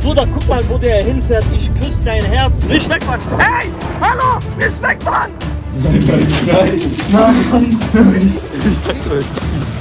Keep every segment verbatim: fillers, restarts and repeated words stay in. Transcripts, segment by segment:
Bruder, guck mal, wo der hinfährt. Ich küsse dein Herz. Nicht weg, Mann. Hey, hallo, nicht weg, Mann. Nein, nein, nein. Nein, nein. Ich sag doch jetzt.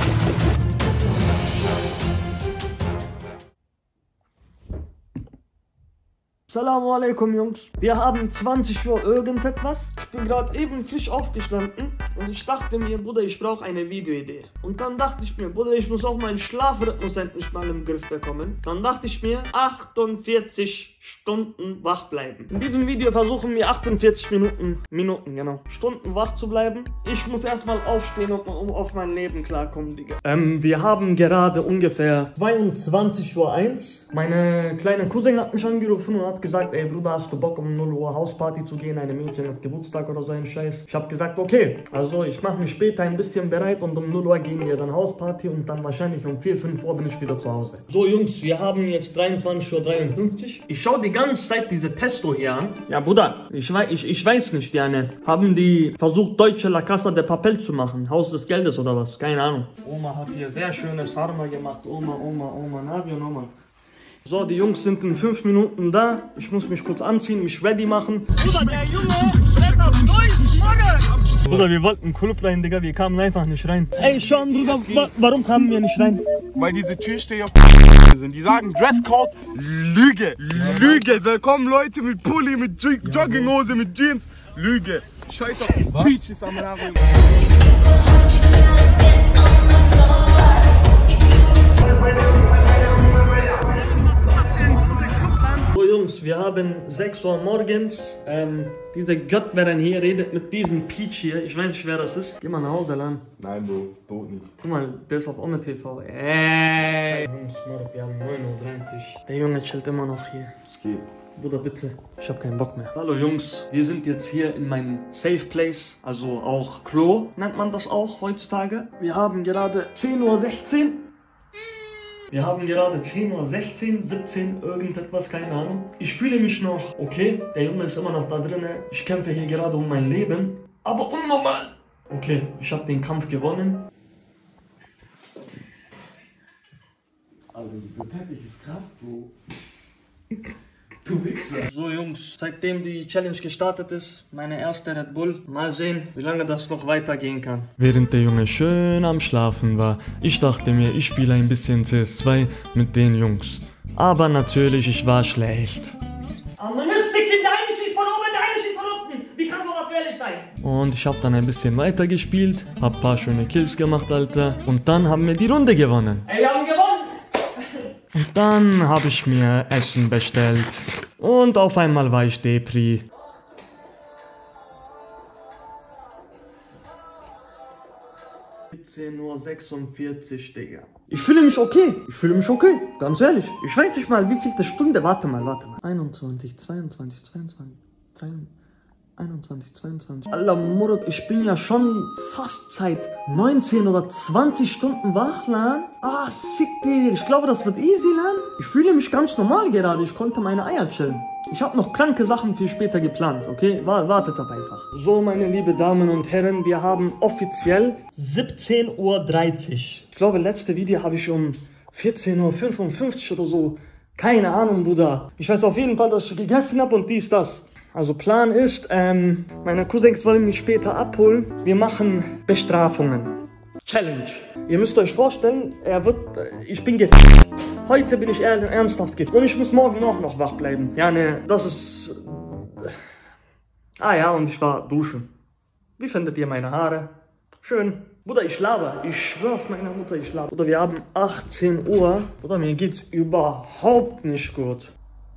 Assalamu alaikum, Jungs. Wir haben zwanzig Uhr irgendetwas. Ich bin gerade eben frisch aufgestanden und ich dachte mir, Bruder, ich brauche eine Videoidee. Und dann dachte ich mir, Bruder, ich muss auch meinen Schlafrhythmus endlich mal im Griff bekommen. Dann dachte ich mir, achtundvierzig Stunden wach bleiben. In diesem Video versuchen wir achtundvierzig Minuten, Minuten, genau, Stunden wach zu bleiben. Ich muss erstmal aufstehen und um auf mein Leben klarkommen, Digga. Ähm, wir haben gerade ungefähr zweiundzwanzig Uhr eins. Meine kleine Cousin hat mich angerufen und hat gesagt, ey Bruder, hast du Bock um null Uhr Hausparty zu gehen? Eine Mädchen hat Geburtstag oder so ein Scheiß. Ich habe gesagt, okay, also ich mache mich später ein bisschen bereit und um null Uhr gehen wir dann Hausparty und dann wahrscheinlich um vier, fünf Uhr bin ich wieder zu Hause. So Jungs, wir haben jetzt dreiundzwanzig Uhr dreiundfünfzig. Ich schaue die ganze Zeit diese Testo hier an. Ja Bruder, ich weiß, ich, ich weiß nicht, Jane. Haben die versucht, deutsche La Casa de Papel zu machen? Haus des Geldes oder was? Keine Ahnung. Oma hat hier sehr schönes Sarma gemacht. Oma, Oma, Oma, Navi und Oma. So, die Jungs sind in fünf Minuten da. Ich muss mich kurz anziehen, mich ready machen. Bruder, der Junge rennt auf durch, Bruder, wir wollten Club rein, Digga, wir kamen einfach nicht rein. Ey, schon, Bruder, wa warum kamen wir nicht rein? Weil diese Türsteher sind. Die sagen Dresscode, Lüge, Lüge. Da kommen Leute mit Pulli, mit Jogginghose, mit Jeans, Lüge. Scheiß auf Peaches am Haaren. So Jungs, wir haben sechs Uhr morgens. Ähm, diese Göttwerin hier redet mit diesem Peach hier. Ich weiß nicht, wer das ist. Geh mal nach Hause, Lan. Nein, Bro, tot nicht. Guck mal, der ist auf Ome T V. Ey! Jungs, wir haben neun Uhr dreißig. Der Junge chillt immer noch hier. Es geht. Bruder, bitte. Ich hab keinen Bock mehr. Hallo Jungs, wir sind jetzt hier in meinem Safe Place. Also auch Klo nennt man das auch heutzutage. Wir haben gerade zehn Uhr sechzehn. Wir haben gerade zehn Uhr sechzehn, siebzehn, irgendetwas, keine Ahnung. Ich fühle mich noch okay. Der Junge ist immer noch da drin. Ich kämpfe hier gerade um mein Leben. Aber unnormal. Okay, ich habe den Kampf gewonnen. Alter, der Teppich ist krass, Bro. Du Wichser. So Jungs, seitdem die Challenge gestartet ist, meine erste Red Bull. Mal sehen, wie lange das noch weitergehen kann. Während der Junge schön am Schlafen war, ich dachte mir, ich spiele ein bisschen C S zwei mit den Jungs. Aber natürlich, ich war schlecht. Und ich habe dann ein bisschen weiter gespielt, hab ein paar schöne Kills gemacht, Alter. Und dann haben wir die Runde gewonnen. Ey, wir haben gewonnen! Und dann habe ich mir Essen bestellt. Und auf einmal war ich Depri. siebzehn Uhr sechsundvierzig, Digga. Ich fühle mich okay. Ich fühle mich okay. Ganz ehrlich. Ich weiß nicht mal, wie viel Stunde. Warte mal, warte mal. einundzwanzig, zweiundzwanzig, zweiundzwanzig, dreiundzwanzig. einundzwanzig, zweiundzwanzig. Alter Muruk, ich bin ja schon fast seit neunzehn oder zwanzig Stunden wach, Lan. Ah, fick dir. Ich glaube, das wird easy, Lan. Ich fühle mich ganz normal gerade. Ich konnte meine Eier chillen. Ich habe noch kranke Sachen für später geplant, okay? Wartet aber einfach. So, meine liebe Damen und Herren, wir haben offiziell siebzehn Uhr dreißig. Ich glaube, letzte Video habe ich um vierzehn Uhr fünfundfünfzig oder so. Keine Ahnung, Bruder. Ich weiß auf jeden Fall, dass ich gegessen habe und dies, das. Also Plan ist, ähm, meine Cousins wollen mich später abholen. Wir machen Bestrafungen. Challenge. Ihr müsst euch vorstellen, er wird, ich bin gefickt. Heute bin ich eher ernsthaft gefickt. Und ich muss morgen auch noch wach bleiben. Ja, ne, das ist... Ah ja, und ich war duschen. Wie findet ihr meine Haare? Schön. Bruder, ich laber. Ich schwör auf meine Mutter, ich laber. Bruder, wir haben achtzehn Uhr. Bruder, mir geht's überhaupt nicht gut.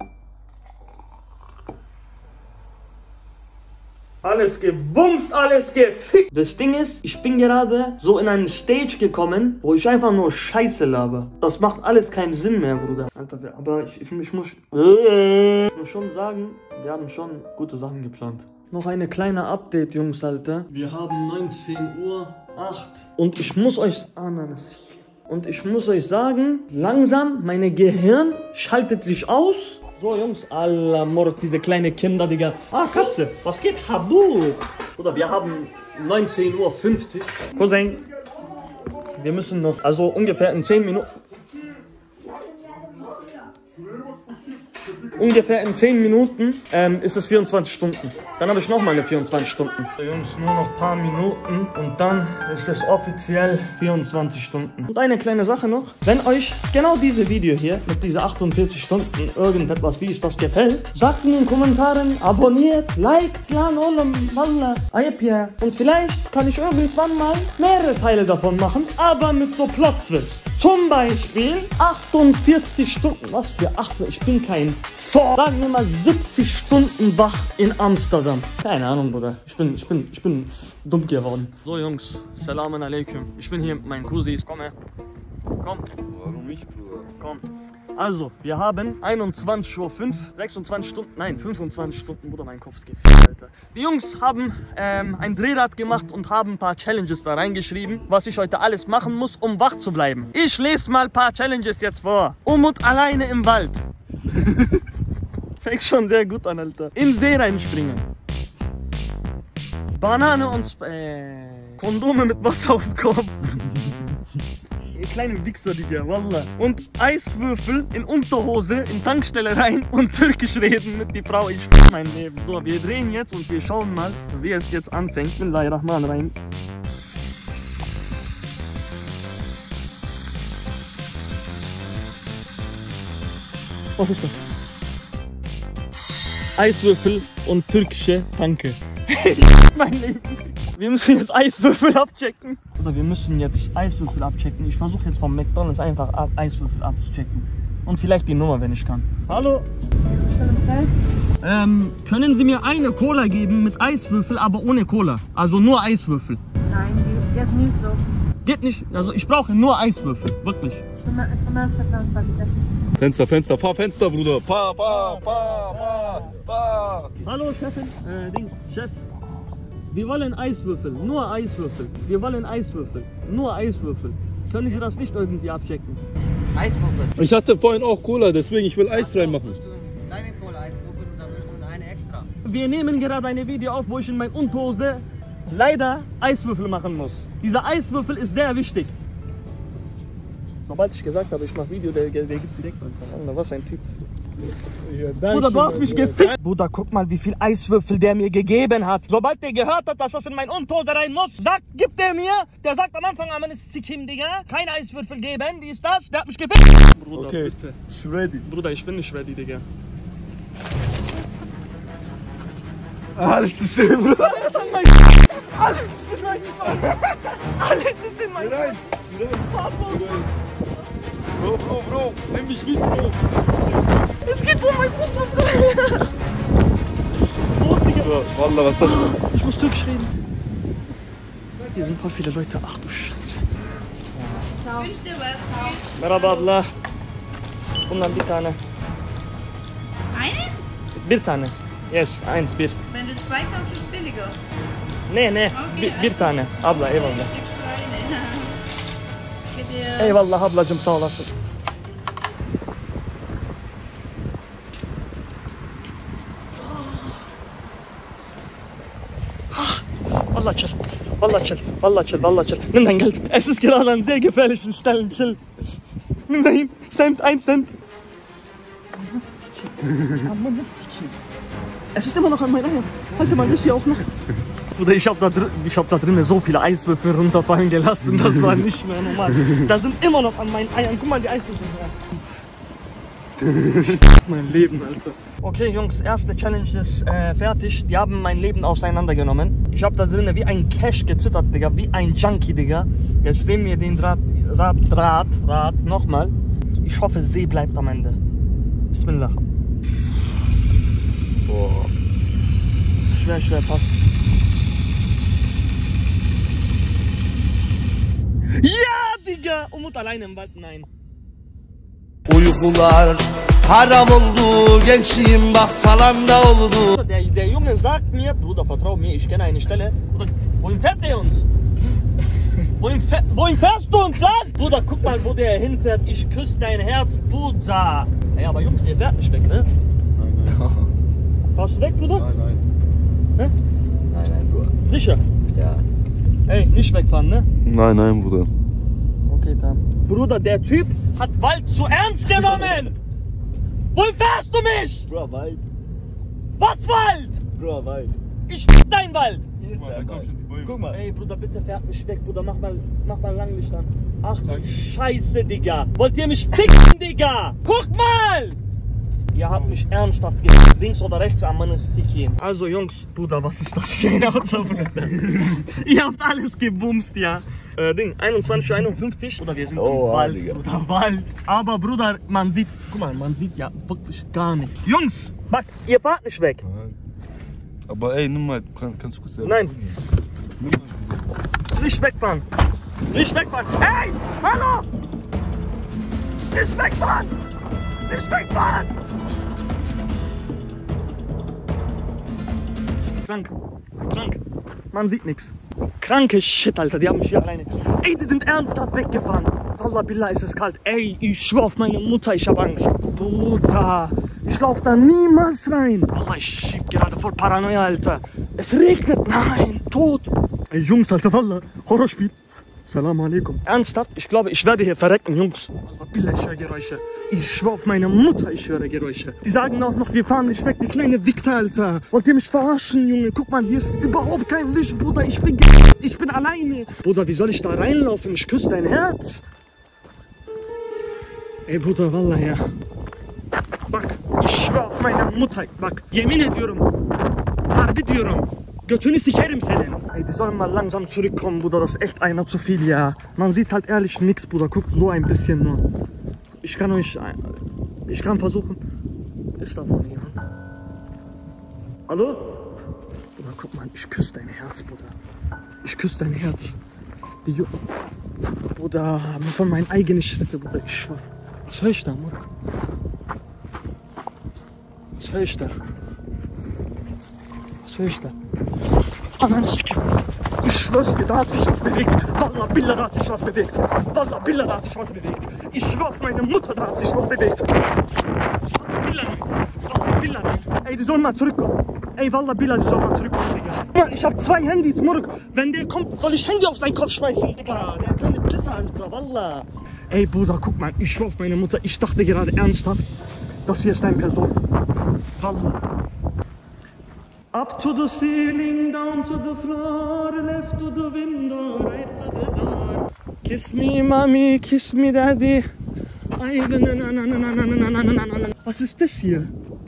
Alles gebumst, alles gefickt. Das Ding ist, ich bin gerade so in einen Stage gekommen, wo ich einfach nur Scheiße laber. Das macht alles keinen Sinn mehr, Bruder. Alter, aber ich, ich, ich, muss, ich muss schon sagen, wir haben schon gute Sachen geplant. Noch eine kleine Update, Jungs, Alter. Wir haben neunzehn Uhr acht. Und ich muss euch... Ah, nein, das ist hier. Und ich muss euch sagen, langsam, mein Gehirn schaltet sich aus. So, Jungs, Allah Mord, diese kleine Kinder, Digga. Ah, Katze, was geht? Habu. Oder wir haben neunzehn Uhr fünfzig. Cousin, wir müssen noch, also ungefähr in zehn Minuten. Ungefähr in zehn Minuten ähm, ist es vierundzwanzig Stunden. Dann habe ich noch mal eine vierundzwanzig Stunden. So, Jungs, nur noch ein paar Minuten und dann ist es offiziell vierundzwanzig Stunden. Und eine kleine Sache noch. Wenn euch genau diese Video hier mit diesen achtundvierzig Stunden irgendetwas, wie es das gefällt, sagt in den Kommentaren, abonniert, liked, lan, olam, wallah, ayep ja. Und vielleicht kann ich irgendwann mal mehrere Teile davon machen, aber mit so Plot-Twist. Zum Beispiel achtundvierzig Stunden, was für acht, ich bin kein vor, sagen wir mal siebzig Stunden wach in Amsterdam. Keine Ahnung, Bruder, ich bin, ich bin, ich bin dumm geworden. So Jungs, Salam alaikum, ich bin hier mit meinen Cousins, komm her, komm. Warum nicht, Bruder? Komm. Also, wir haben einundzwanzig Uhr fünf, sechsundzwanzig Stunden, nein, fünfundzwanzig Stunden, Bruder, mein Kopf geht, Alter. Die Jungs haben ähm, ein Drehrad gemacht und haben ein paar Challenges da reingeschrieben, was ich heute alles machen muss, um wach zu bleiben. Ich lese mal ein paar Challenges jetzt vor. Umut alleine im Wald. Fängt schon sehr gut an, Alter. In See reinspringen. Banane und Sp äh, Kondome mit Wasser auf dem Kopf. Ihr kleine Wichser, Digga, wallah. Und Eiswürfel in Unterhose in Tankstelle rein und türkisch reden mit die Frau. Ich fick mein Leben. So, wir drehen jetzt und wir schauen mal, wie es jetzt anfängt. Bismillahirrahmanirrahim. Was ist das? Eiswürfel und türkische Tanke. Mein Leben. Wir müssen jetzt Eiswürfel abchecken. Oder wir müssen jetzt Eiswürfel abchecken. Ich versuche jetzt vom McDonald's einfach ab Eiswürfel abzuchecken. Und vielleicht die Nummer, wenn ich kann. Hallo? Ähm, können Sie mir eine Cola geben mit Eiswürfel, aber ohne Cola? Also nur Eiswürfel. Nein, die ist nicht so. Geht nicht. Also ich brauche nur Eiswürfel. Wirklich. Zum Fenster, Fenster, bitte. Fenster, Fenster, fahr Fenster, Bruder. Fahr, fahr, fahr, fahr, fahr. Hallo Chefin, äh, Ding, Chef. Wir wollen Eiswürfel, nur Eiswürfel. Wir wollen Eiswürfel, nur Eiswürfel. Können Sie das nicht irgendwie abchecken? Eiswürfel. Ich hatte vorhin auch Cola, deswegen ich will Eis reinmachen. Deine Cola Eiswürfel und dann möchtest du eine extra. Wir nehmen gerade eine Video auf, wo ich in meiner Unterhose leider Eiswürfel machen muss. Dieser Eiswürfel ist sehr wichtig. Sobald ich gesagt habe, ich mache Video, der, der, der gibt direkt an. Was ein Typ. Ja, Bruder, du hast mich gefickt. Bruder, guck mal, wie viel Eiswürfel der mir gegeben hat. Sobald der gehört hat, dass das in mein Unterhose rein muss, sagt, gibt der mir. Der sagt am Anfang, man ist Zikim, Digga. Keine Eiswürfel geben, die ist das. Der hat mich gefickt. Bruder, okay, bitte. Ich ready. Bruder, ich bin nicht ready, Digga. Alles ist in Bruder. Alles ist in mein Alles ist in mein Rein, rein. Bro, Bro, Bro, nimm mich mit, Bro. Es geht um mein Fuß. Oh, Digga. Wallah, was hast du? Ich muss türkisch reden. Hier sind voll viele Leute. Ach du Scheiße. Wünsch dir was? Merhaba abla. Bundan bir tane. Eine? Bir tane. Yes, eins, bir. Wenn du zwei kaufst, ist es billiger. Ne, ne. Okay, Bir, bir tane. Abla, eyvallah. Kriegst du eine. Bitte. Eyvallah ablacım, sağ olasın. Vallahi chill. Vallahi chill. Vallahi chill. Vallahi chill. Nimm dein Geld. Es ist gerade an sehr gefährlichen Stellen. Chill. Nimm dahin. Cent, ein Cent. Es ist immer noch an meinen Eiern. Halte mal, ist hier auch noch. Bruder, ich hab da, dr ich hab da drinnen so viele Eiswürfel runterfallen gelassen. Das war nicht mehr normal. Da sind immer noch an meinen Eiern. Guck mal, die Eiswürfel dran. Mein Leben, Alter. Okay, Jungs, erste Challenge ist äh, fertig. Die haben mein Leben auseinandergenommen. Ich hab da drinnen wie ein Cash gezittert, Digga. Wie ein Junkie, Digga. Jetzt nehmen wir den Draht, Draht, Draht, Draht, nochmal. Ich hoffe, See bleibt am Ende. Bismillah. Boah. Schwer, schwer, passt. Ja, Digga! Umut alleine im Wald, nein. Uykular haram oldu, gençliğim bak talanda oldu. Der, der Junge sagt mir, Bruder, vertrau mir, ich kenne eine Stelle. Bruder, wohin fährt der uns? wohin, fähr, wohin fährst du uns an? Bruder, guck mal, wo der hinfährt. Ich küsse dein Herz, Bruder. Ey, aber Jungs, ihr fährt nicht weg, ne? Nein, nein. Fahrst du weg, Bruder? Nein, nein. Hä? Nein, nein, Bruder. Sicher? Ja. Ey, nicht wegfahren, ne? Nein, nein, Bruder. Okay, dann. Bruder, der Typ hat Wald zu ernst genommen. Wohin fährst du mich? Bro, Wald. Was Wald? Bro, Wald. Ich f*** dein Wald. Hier ist der Wald. Guck mal. Ey, Bruder, bitte fährt mich weg, Bruder. Mach mal, mach mal Langlicht an. Ach du Scheiße, Digga. Wollt ihr mich ficken, Digga? Guck mal! Ihr habt mich ernsthaft gemacht. Links oder rechts am Mann ist sich hin. Also, Jungs, Bruder, was ist das für ein Auto, Bruder? Ihr habt alles gebumst, ja. Äh, Ding, einundzwanzig Uhr einundfünfzig. Oder wir sind Oh, im Wald, Digga. Bruder, Wald. Aber, Bruder, man sieht, guck mal, man sieht ja wirklich gar nichts. Jungs, Back, ihr fahrt nicht weg. Aber ey, nimm mal, kann, kannst du kurz selber. Nein. Nimm mal. Nicht wegfahren! Nicht wegfahren! Hey! Hallo! Nicht wegfahren! Nicht wegfahren! Krank. Krank. Man sieht nichts. Kranke Shit, Alter. Die haben mich hier alleine. Ey, die sind ernsthaft weggefahren. Wallah billah, ist es kalt. Ey, ich schwör auf meine Mutter, ich hab Angst. Bruder, ich lauf da niemals rein. Wallah, ich schieb gerade voll Paranoia, Alter. Es regnet. Nein, tot. Ey, Jungs, Alter, Wallah. Horrorspiel. Salam alaikum. Ernsthaft? Ich glaube, ich werde hier verrecken, Jungs. Wallah billah, ich höre Geräusche. Ich schwör auf meine Mutter, ich höre Geräusche. Die sagen auch noch, wir fahren nicht weg, die kleine Wichser, Alter. Wollt ihr mich verarschen, Junge? Guck mal, hier ist überhaupt kein Licht, Bruder. Ich bin, ich bin alleine. Bruder, wie soll ich da reinlaufen? Ich küsse dein Herz. Ey, Bruder, Wallah, ja. Bak, ich schwör auf meine Mutter. Bak, yemin ediyorum. Harbi diyorum. Götünü sikerim senin. Ey, die sollen mal langsam zurückkommen, Bruder. Das ist echt einer zu viel, ja. Man sieht halt ehrlich nichts, Bruder. Guckt so ein bisschen nur. Ich kann euch... Ich kann versuchen... Ist da vorne jemand? Hallo? Bruder, guck mal, ich küsse dein Herz, Bruder. Ich küsse dein Herz. Die Ju Bruder, von meinen eigenen Schritte, Bruder, ich schwör. Was höre ich da, Bruder? Was höre ich da? Was höre ich da? Oh nein, ich schwör's dir, da hat sich was bewegt. Wallah billah, da hat sich was bewegt. Wallah billah, da hat sich was bewegt. Ich schwör auf meine Mutter, da hat sich was bewegt. Billah nicht. Wallah billah nicht. Ey, die sollen mal zurückkommen. Ey, Wallah billah, die sollen mal zurückkommen, Digga. Mann, ich hab zwei Handys, Murk. Wenn der kommt, soll ich Handy auf seinen Kopf schmeißen, Digga. Der kleine Pisser, Alter, Wallah. Ey, Bruder, guck mal, ich schwör auf meine Mutter. Ich dachte gerade ernsthaft, das hier ist deine Person. Wallah. Up to the ceiling, down to the floor, left to the window, right to the door. Kiss me, mommy, kiss me, daddy. Was ist das hier?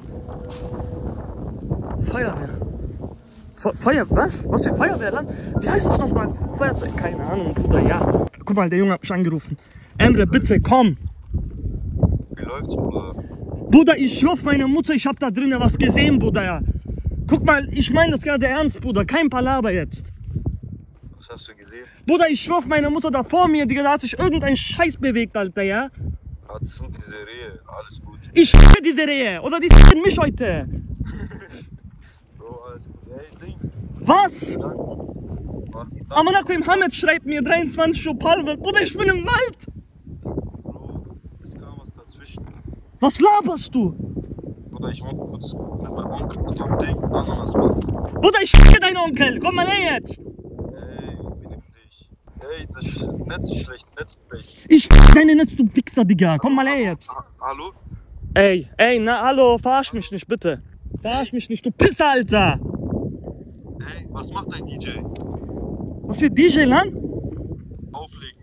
Feuerwehr. Fe Feuer, was? Was für Feuerwehrland? Wie heißt das nochmal? Feuerzeug? Keine Ahnung, Bruder, ja. Guck mal, der Junge hat mich angerufen. Emre, bitte, komm. Wie läuft's, Bruder? Bruder, ich schwör auf meine Mutter, ich hab da drinnen was gesehen, Bruder, ja. Guck mal, ich meine das gerade ernst, Bruder. Kein Palaver jetzt. Was hast du gesehen? Bruder, ich schwör auf meine Mutter da vor mir, Digga. Da hat sich irgendein Scheiß bewegt, Alter, ja? Ah, das sind diese Rehe. Alles gut. Ich schwöre diese Rehe. Oder die f***en mich heute. Bro, alles gut. Hey, Ding. Was? Was ist das? Amanakoim Hamed schreibt mir dreiundzwanzig Uhr Palme. Bruder, ich bin im Wald. Bro, es kam was dazwischen. Was laberst du? Bruder, ich wollte kurz mit meinem Onkel zum Ding Ananas machen. Bruder, ich schicke deinen Onkel. Komm mal her jetzt. Ey, benimm dich. Ey, das Netz ist schlecht. Netzpech. Ich f*** deine Netz, du Wichser, Digga. Komm mal her jetzt. Ha Hallo? Ey, ey, na, hallo. Verarsch mich nicht, bitte. Verarsch mich nicht, du Pisser, Alter. Ey, was macht dein D J? Was für D J, Lan? Auflegen.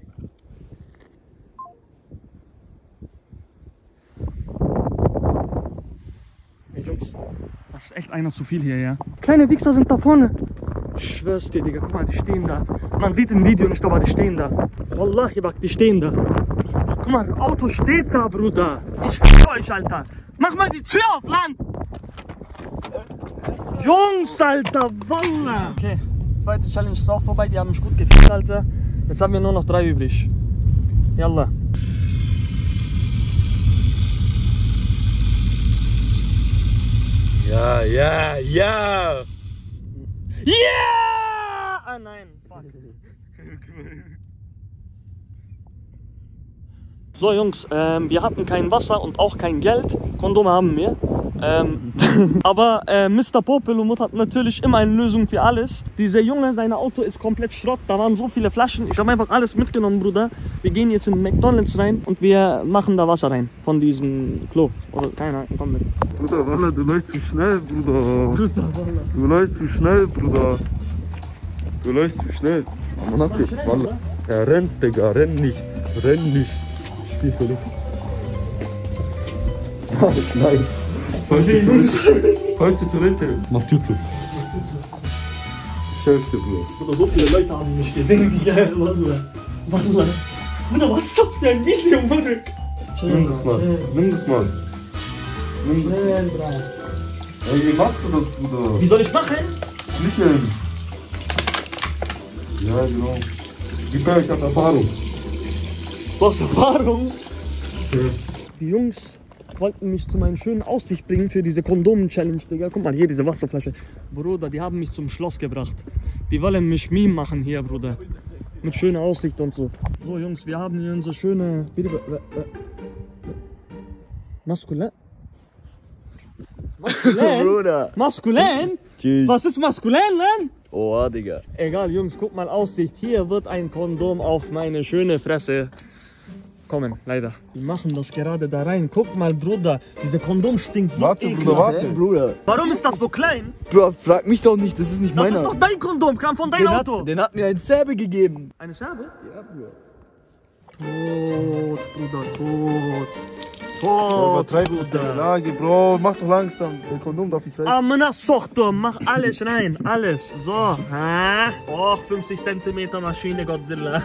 Ey, Jungs, das ist echt einer zu viel hier, ja? Kleine Wichser sind da vorne. Ich schwör's dir, Digga, guck mal, die stehen da. Man sieht im Video nicht, aber die stehen da. Wallahi, Bak, die stehen da. Guck mal, das Auto steht da, Bruder. Ich schwör euch, Alter. Mach mal die Tür auf, Lan. Jungs, Alter, Wallah. Okay, zweite Challenge ist auch vorbei. Die haben mich gut gefickt, Alter. Jetzt haben wir nur noch drei übrig. Yallah. Ja, ja, ja! Yeah! Ah nein, fuck. So Jungs, ähm, wir hatten kein Wasser und auch kein Geld. Kondome haben wir. Ähm, aber äh, Mister Popelomut hat natürlich immer eine Lösung für alles. Dieser Junge, sein Auto ist komplett Schrott. Da waren so viele Flaschen. Ich habe einfach alles mitgenommen, Bruder. Wir gehen jetzt in McDonald's rein und wir machen da Wasser rein. Von diesem Klo. Oder keiner, komm mit. Bruder, Walla, du läufst zu schnell, Bruder. Bruder, Walla. Du läufst zu schnell, Bruder. Du läufst zu schnell. Aber nach dir, Walla. Er rennt, Digga, renn nicht. Renn nicht. Spiel verrückt. Nein. Falsche Toilette. Falsche Toilette. Mach Tür zu. Ich helfe dir, Bruder. Bruder, so viele Leute haben mich gesehen, die geil, Walla. Walla. Bruder, was ist das für ein Video, Mann? Nimm das mal. Nimm das mal. Nimm das mal. Ey, wie machst du das, Bruder? Wie soll ich machen? Nicht nehmen. Ja, genau. Gib her, ich hab Erfahrung. Du hast Erfahrung? Ja. Die Jungs wollten mich zu meiner schönen Aussicht bringen für diese Kondomen-Challenge, Digga. Guck mal, hier diese Wasserflasche. Bruder, die haben mich zum Schloss gebracht. Die wollen mich Meme machen hier, Bruder. Mit schöner Aussicht und so. So, Jungs, wir haben hier unsere schöne... Maskulin? Maskulin? Bruder. Maskulin? Tschüss. Was ist maskulin, Mann? Oh, Digga. Egal, Jungs, guck mal Aussicht. Hier wird ein Kondom auf meine schöne Fresse kommen, leider. Wir machen das gerade da rein. Guck mal, Bruder, dieser Kondom stinkt so Warte, ekelhaft. Bruder, warte. Bruder. Warum ist das so klein? Bro, frag mich doch nicht, das ist nicht Das meiner. ist doch dein Kondom, kam von deinem den, hat, Auto. den hat mir ein Serbe gegeben. Eine Serbe? Ja, Bruder. Tot, Bruder, tot. Oh, Tot, übertreib nicht deine Bruder. Lage, Bro. Mach doch langsam. Der Kondom darf nicht reichen. Amna Sochter, mach alles rein, alles. So, hä? Och, fünfzig Zentimeter Maschine, Godzilla.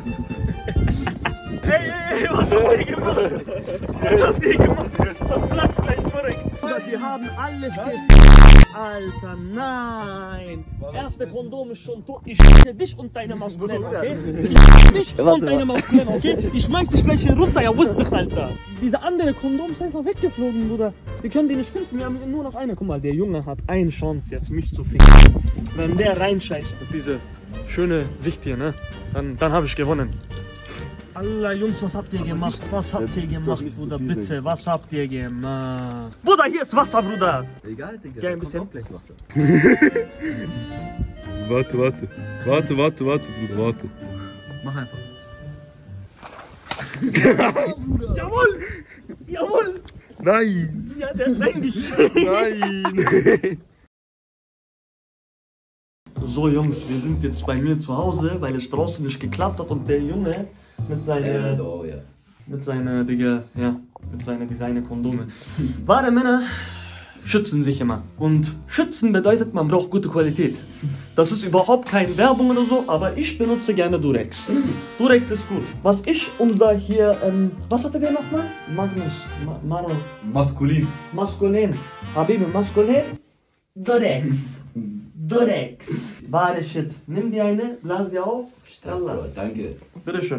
Ey, ey, ey, was habt ihr gemacht? Was habt ihr gemacht? Das Platz gleich korrekt. Die haben alles ge... Alter, nein. Erste Kondom ist schon tot. Ich schieße dich und deine Maskulin, okay? Ich schieße dich und deine Maskulin, okay? Ich schmeiß dich gleich in Russland, ja, wusste, Alter. Diese andere Kondom ist einfach weggeflogen, Bruder. Wir können die nicht finden, wir haben nur noch eine. Guck mal, der Junge hat eine Chance jetzt, mich zu finden. Wenn der reinscheißt mit diese schöne Sicht hier, ne? Dann, dann habe ich gewonnen. Allah, Jungs, was habt ihr gemacht? Was habt ihr gemacht, Bruder? Bitte, was habt ihr gemacht? Bruder, hier ist Wasser, Bruder! Egal, Digga. Ja, ein bisschen. gleich Wasser. Warte, warte. Warte, warte, warte, Bruder, warte. Mach einfach. Jawohl! Jawohl! Nein! Ja, der hat reingeschickt. Nein! So, Jungs, wir sind jetzt bei mir zu Hause, weil es draußen nicht geklappt hat und der Junge mit seiner, Oh, ja. mit seiner, Digga, ja, mit seiner Designer-Kondome. Wahre Männer schützen sich immer. Und schützen bedeutet, man braucht gute Qualität. Das ist überhaupt keine Werbung oder so, aber ich benutze gerne Durex. Durex ist gut. Was ich unser hier, ähm, was hatte der nochmal? Magnus, Ma Maro, Maskulin. Maskulin. Habibi, Maskulin. Durex. Durex. Wahre Shit. Nimm dir eine, blas dir auf. Allah. Danke. Bitteschön.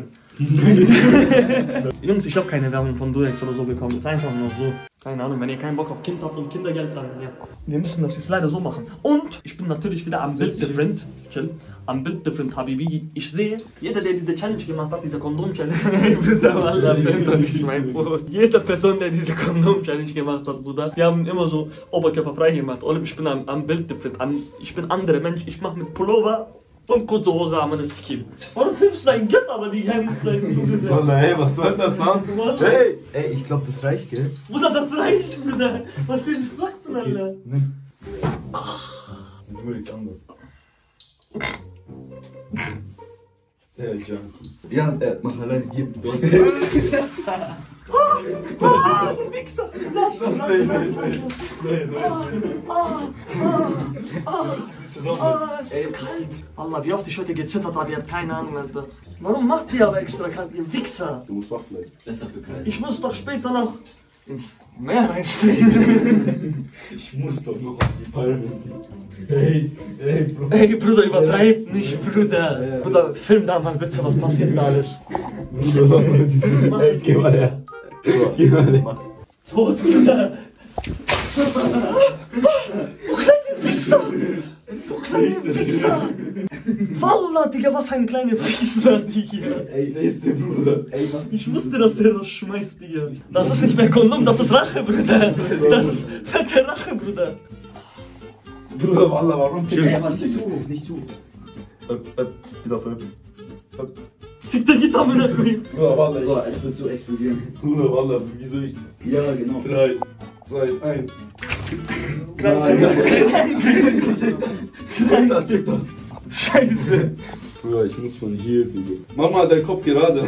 Jungs, ich habe keine Werbung von Durex oder so bekommen. Ist einfach nur so. Keine Ahnung, wenn ihr keinen Bock auf Kind habt und Kindergeld, dann ja. Wir müssen das jetzt leider so machen. Und ich bin natürlich wieder am Bild different. Chill. Am Bild different, Habibi. Ich sehe, jeder, der diese Challenge gemacht hat, diese Kondom-Challenge. Jede Person, der diese Kondom-Challenge gemacht hat, Bruder, die haben immer so Oberkörper frei gemacht. Olive, ich bin am, am Bild different. Am, ich bin anderer Mensch. Ich mache mit Pullover und kurze Hose am Skin. Warum hilfst du dein Geld aber die ganze Zeit? Hey, was soll das, Mann? Hey! Ey, ich glaube, das reicht, gell? Bruder, das reicht, Bruder. Was für ein Schwachsinn, Alter. Nimm. Ich will nichts anderes. Ja, Junkie. Ja, äh, mach alleine hier. Du hast Ah, du Wichser! Lass mich, lass mich, lass mich! Ah, es ist kalt! Allah, wie oft ich heute gezittert habe, ihr habt keine Ahnung, Alter. Warum macht ihr aber extra kalt, ihr Wichser? Du musst wach bleiben. besser für Kreis. Ich muss doch später noch ins Meer reinspringen. Ich muss doch noch auf die Palme. Hey, hey, Bro. Ey, Bruder, übertreib nicht, Bruder. Bruder, film da mal bitte, was passiert da alles. Bruder, ey, geh mal her. Geh mal her. Tot, Bruder. Du kleine Wichser! Du kleine Wichser! Wallah, Digga, was ein kleiner Wichser, Digga! Ey, der ist der Bruder. Ey, mach Ich wusste, dass der das schmeißt, Digga. Das ist nicht mehr Kondom, das ist Rache, Bruder. Das ist, das ist der Rache, Bruder. Bruder, Wallah, warum? Ey, mach nicht zu, nicht zu. Öp, öp, wieder öp. Öp. Sieg der Gitarre mit der Queen. Bruder, Wallah, So, es wird so explodieren. Bruder, Wallah, wie soll ich? Ja, genau. drei, zwei, eins. Nein, Nein, das gibt doch. Scheiße. Bruder, ich muss von hier, Digga. Mach mal deinen Kopf gerade.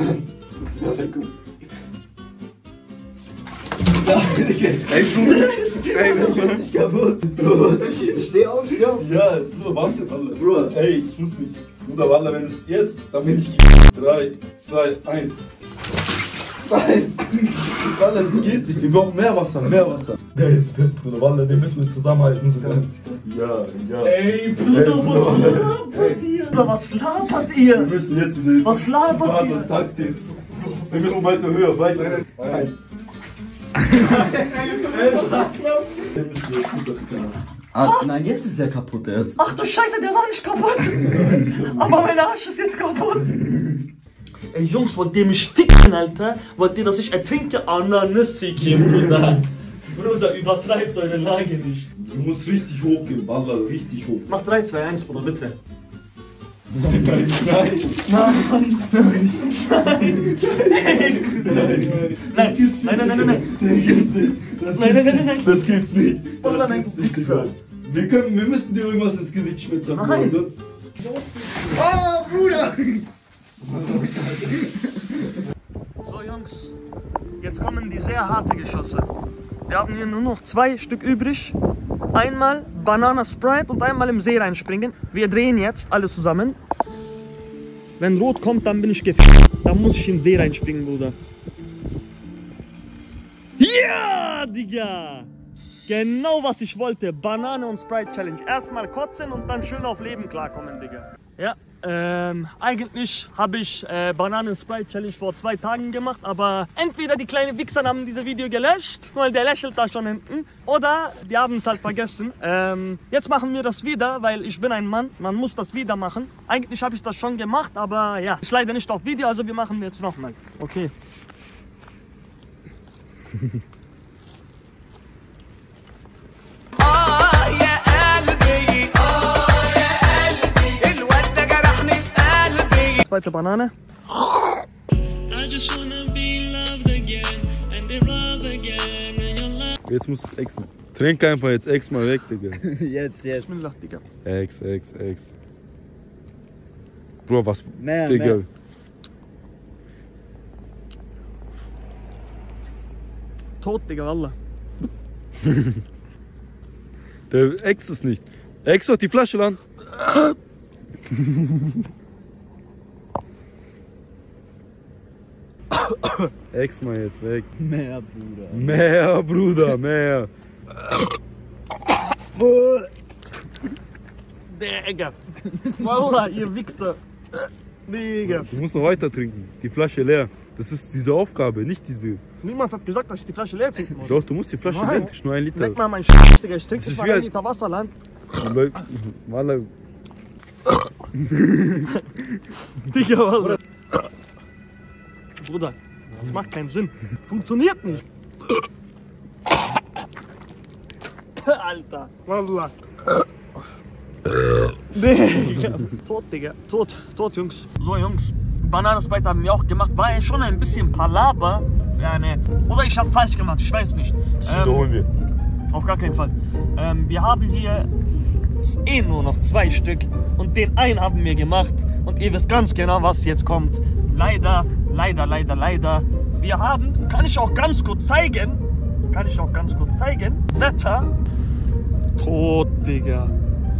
Ey, Bruder, ey, das geht nicht kaputt. Bruder, Steh auf, steh auf. ja, Bruder, warte, Wallah. Bruder, ey, ich muss mich. Bruder, Wallah, wenn es jetzt, dann bin ich. drei, zwei, eins. Nein! Wallah, das geht nicht. Wir brauchen mehr Wasser, mehr Wasser. Der ist fett, Bruder. Wallah, den müssen wir zusammenhalten sogar. Ja, ja. Ey, Bruder, was labert ihr? Was labert Wir ihr? müssen jetzt diese Was labert Phase ihr? und Taktik. Wir müssen weiter höher, weiter. Eins. Ah, nein, jetzt ist er kaputt erst. Ach du Scheiße, der war nicht kaputt. Aber mein Arsch ist jetzt kaputt. Ey Jungs, wollt ihr mich sticken, Alter? Wollt ihr, dass ich ertrinke? Ananüssikim, Bruder. Bruder, übertreibt eure Lage nicht. Du musst richtig hoch gehen, Wallah, richtig hoch. Mach drei, zwei, eins, Bruder, bitte. Nein, nein, nein. Nein, nein, nein. Nein, nein, nein, nein, nein. Das gibt's nicht. Das Nein, nein, nein, nein. Das gibt's nicht. Wallah, Das nein, gibt's nicht, Wichser. Digga. Wir können, wir müssen dir irgendwas ins Gesicht schmettern. Nein. Bruder, sonst- Ah, Bruder! So Jungs, jetzt kommen die sehr harte Geschosse. Wir haben hier nur noch zwei Stück übrig. Einmal Banana Sprite und einmal im See reinspringen. Wir drehen jetzt alle zusammen. Wenn rot kommt, dann bin ich gefickt. Dann muss ich in den See reinspringen, Bruder. Ja, Digga! Genau was ich wollte. Banane und Sprite Challenge. Erstmal kotzen und dann schön auf Leben klarkommen, Digga. Ja, ähm, eigentlich habe ich äh, Banane und Sprite Challenge vor zwei Tagen gemacht, aber entweder die kleinen Wichser haben dieses Video gelöscht, weil der lächelt da schon hinten, oder die haben es halt vergessen. Ähm, jetzt machen wir das wieder, weil ich bin ein Mann, man muss das wieder machen. Eigentlich habe ich das schon gemacht, aber ja, ist leider nicht auf Video, also wir machen jetzt nochmal. Okay. Zweite Banane. Jetzt musst du es exen. Trink einfach jetzt ex mal weg, Digga. Jetzt, jetzt. Bismillah, Digga. Ex, ex, ex. Bro, was? Mehr, Digga. mehr. Tot, Digga, Wallah. Der ex es nicht. Ex doch die Flasche lang. Ex mal jetzt weg. Mehr, Bruder. Mehr, Bruder, mehr. Digga. Wallah, ihr Wichser. Digga. Du musst noch weiter trinken. Die Flasche leer. Das ist diese Aufgabe, nicht diese. Niemand hat gesagt, dass ich die Flasche leer trinken muss. Doch, du musst die Flasche Nein. leer trinken. Nur ein Liter. Leck mal mein Scheiß, Digga. Ich trinke Das nicht ist mal ein wie- Liter Wasser, Land. Wallah. Digga, Wallah. Bruder, das macht keinen Sinn. Funktioniert nicht. Alter, Wallah. Digga. Tot, Digga. Tot, tot, Jungs. So, Jungs. Bananensprite haben wir auch gemacht. War ja schon ein bisschen Palaber. Ja, ne. Oder ich habe falsch gemacht, ich weiß nicht. Das wiederholen wir. Auf gar keinen Fall. Ähm, wir haben hier eh nur noch zwei Stück und den einen haben wir gemacht und ihr wisst ganz genau, was jetzt kommt. Leider, leider, leider, leider. Wir haben, kann ich auch ganz kurz zeigen, kann ich auch ganz kurz zeigen, Wetter. Tot, Digga.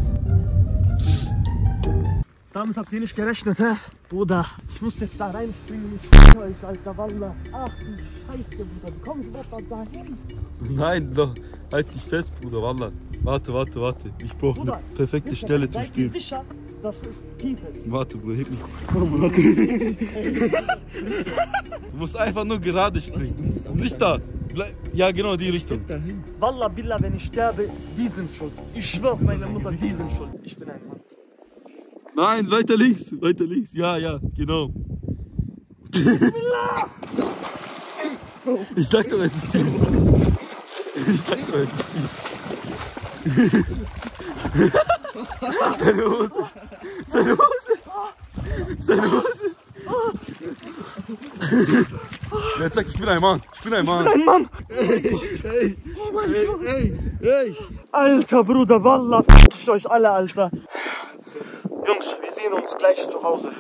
Damit habt ihr nicht gerechnet, hä? Bruder, ich muss jetzt da reinspringen. Ich schwöre euch, Alter, Wallah. Ach du Scheiße, Bruder, wie komm ich überhaupt da hin? Nein, doch. Halt dich fest, Bruder, Wallah. Warte, warte, warte. Ich brauche eine Bruder, perfekte sicher, Stelle zum seid ihr Stehen. sicher, dass es tief ist? Warte, Bruder, heb mich. Du musst einfach nur gerade springen. Nicht da. bleib. Ja, genau, die Richtung. Wallah, Billah, wenn ich sterbe, die sind schuld. Ich schwör auf meine Mutter, die sind schuld. Ich bin ein Mann. Nein, weiter links, weiter links. Ja, ja, genau. Ich sag doch, es ist tief. Ich sag doch, es ist tief. Seine Hose. Seine Hose. Seine Hose. Jetzt sag, ich bin ein Mann. Ich bin ein Mann. Ich bin ein Mann. Ey, ey, oh mein ey, Gott. Ey, ey. Alter Bruder, Wallah, f*** ich euch alle, Alter. Jungs, wir sehen uns gleich zu Hause.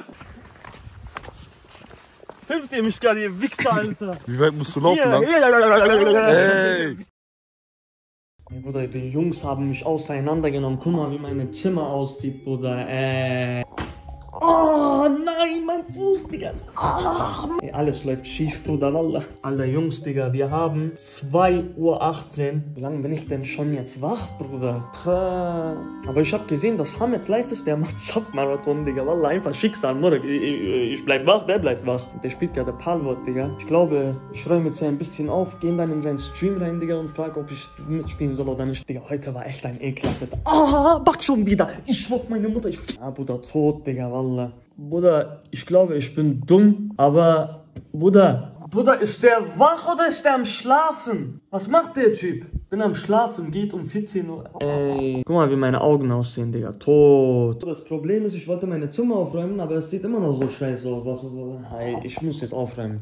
Hilft ihr mich gerade, ihr Wichser, Alter. Wie weit musst du laufen, Hier, lang? hier. Ey. Hey, Bruder, die Jungs haben mich auseinandergenommen. Guck mal, wie meine Zimmer aussieht, Bruder. Äh. Oh nein, mein Fuß, Digga. Ah. Ey, alles läuft schief, Bruder, Wallah. Alter Jungs, Digga, wir haben zwei Uhr achtzehn. Wie lange bin ich denn schon jetzt wach, Bruder? Aber ich habe gesehen, dass Hamed live ist, der macht Submarathon, Digga. Wallah, einfach Schicksal, Morgen. Ich, ich, ich bleib wach, der bleibt wach. Der spielt gerade Palworld, Digga. Ich glaube, ich räume jetzt ein bisschen auf, gehen dann in seinen Stream rein, Digga, und frage, ob ich mitspielen soll oder nicht. Digga, heute war echt ein ekelhaftes. Ah, back schon wieder. Ich schwör auf meine Mutter. Ich... Ah, Bruder, tot, Digga, Wallah. Bruder, ich glaube, ich bin dumm, aber Bruder, Bruder, ist der wach oder ist der am Schlafen? Was macht der Typ? Bin am Schlafen, geht um vierzehn Uhr. Ey, guck mal, wie meine Augen aussehen, Digga, tot. Das Problem ist, ich wollte meine Zimmer aufräumen, aber es sieht immer noch so scheiße aus. Was, hey, ich muss jetzt aufräumen.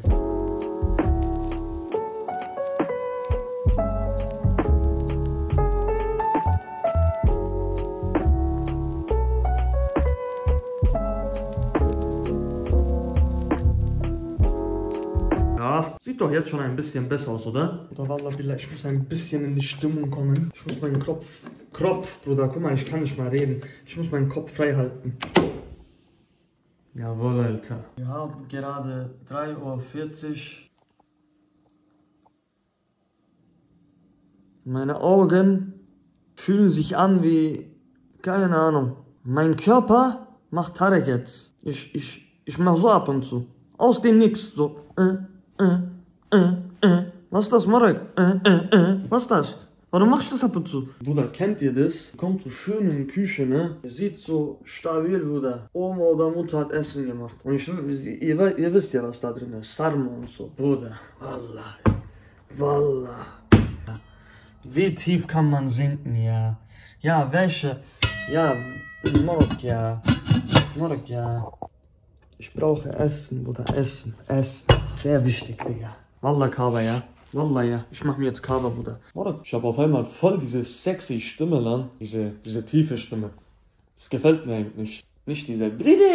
Ja, sieht doch jetzt schon ein bisschen besser aus, oder? Bruder, Wallah, Billah, ich muss ein bisschen in die Stimmung kommen. Ich muss meinen Kopf, Kopf, Bruder, guck mal, ich kann nicht mal reden. Ich muss meinen Kopf frei halten. Jawohl, Alter. Wir haben gerade drei Uhr vierzig. Meine Augen fühlen sich an wie, keine Ahnung. Mein Körper macht Tarek jetzt. Ich, ich, ich mach so ab und zu. Aus dem Nix, so, äh. Äh, äh, äh. Was ist das, Marek? Äh, äh, äh. Was ist das? Warum machst du das ab und zu? Bruder, kennt ihr das? Kommt so schön in die Küche, ne? Sieht so stabil, Bruder. Oma oder Mutter hat Essen gemacht. Und ich, ihr, ihr wisst ja, was da drin ist. Sarma und so. Bruder, Wallah. Wallah. Wie tief kann man sinken, ja? Ja, welche? Ja, Marek, ja. Marek, ja. Ich brauche Essen, Bruder, Essen, Essen. Sehr wichtig, Digga. Wallah, Kaba, ja. Wallah, ja. Ich mach mir jetzt Kaba, Bruder. Bruder, ich habe auf einmal voll diese sexy Stimme, lang. Diese, diese tiefe Stimme. Das gefällt mir eigentlich nicht. Nicht diese...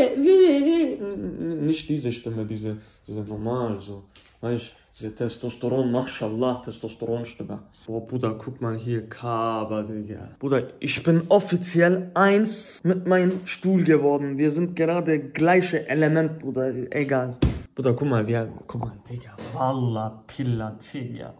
Nicht diese Stimme, diese, diese normal, so. Weißt, diese Testosteron, Mashallah, Testosteron-Stimme. Boah, Bruder, guck mal hier, Kaba, Digga. Bruder, ich bin offiziell eins mit meinem Stuhl geworden. Wir sind gerade gleiche Element, Bruder, egal. Bruder, guck mal, wir, guck mal, Digga, Wallah, Pilla, Digga.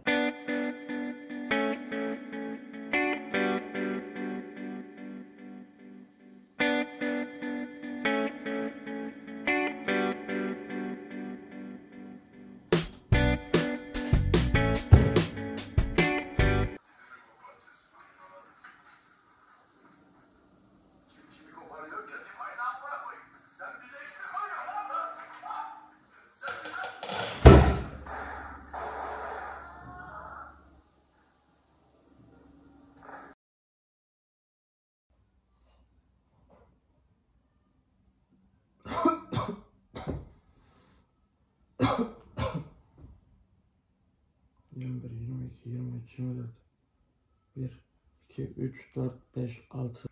yirmi bir, yirmi iki, yirmi üç, yirmi dört. bir, iki, üç, dört, beş, altı.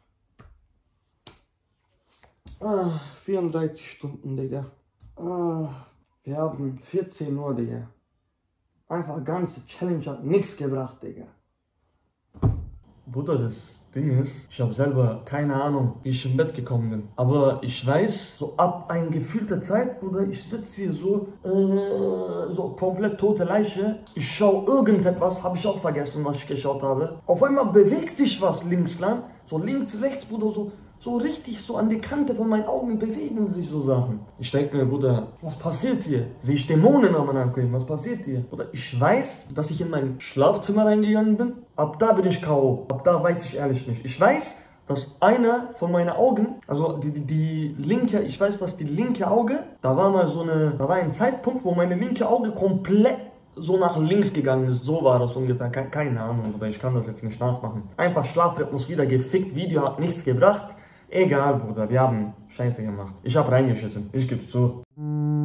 Ah, vierunddreißig Stunden, Digga. Ah, wir haben vierzehn Uhr, Digga. Einfach ganze Challenge hat nichts gebracht, Digga. Bruder, das Ding ist, ich habe selber keine Ahnung, wie ich im Bett gekommen bin. Aber ich weiß, so ab einer gefühlten Zeit, Bruder, ich sitze hier so, äh, so komplett tote Leiche. Ich schaue irgendetwas, habe ich auch vergessen, was ich geschaut habe. Auf einmal bewegt sich was links lang, so links, rechts, Bruder, so, so richtig so an die Kante von meinen Augen bewegen sich so Sachen. Ich denke mir, Bruder, was passiert hier? Sehe ich Dämonen am Angucken? Was passiert hier? Bruder, ich weiß, dass ich in mein Schlafzimmer reingegangen bin. Ab da bin ich K O. Ab da weiß ich ehrlich nicht. Ich weiß, dass einer von meinen Augen, also die, die, die linke, ich weiß, dass die linke Auge, da war mal so eine, da war ein Zeitpunkt, wo meine linke Auge komplett so nach links gegangen ist. So war das ungefähr. Keine, keine Ahnung, aber ich kann das jetzt nicht nachmachen. Einfach Schlafrhythmus wieder gefickt. Video hat nichts gebracht. Egal, Bruder, wir haben Scheiße gemacht. Ich hab reingeschissen. Ich geb's zu.